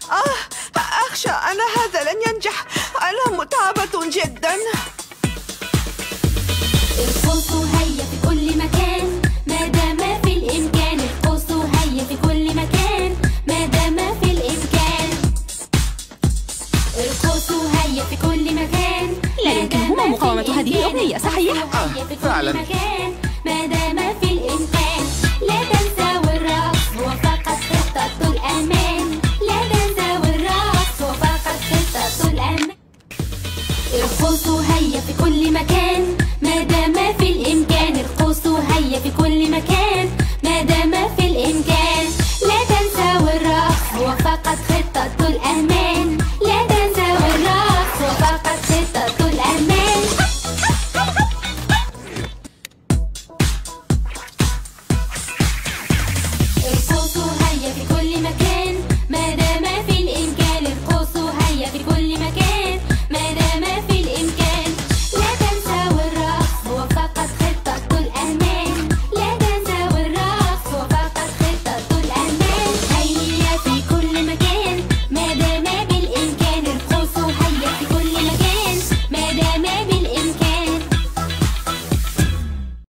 أخشى أن هذا لن ينجح. أنا متعبة جدا. ارقصوا هيا في كل مكان ما دام في الإمكان. ارقصوا هيا في كل مكان ما دام في الإمكان. ارقصوا هيا في كل مكان. لا يمكنهما مقاومة هذه الأغنية، صحيح؟ فعلا. ما دام في الإمكان. لا تنسوا الرقص، هو فقط خطة الأمان. لا تنسوا الرقص، هو فقط خطة الأمان. ارقصوا هيا في كل مكان ما دام في الإمكان. ارقصوا هيا في كل مكان ما دام في الإمكان. لا تنسوا الرقص، هو فقط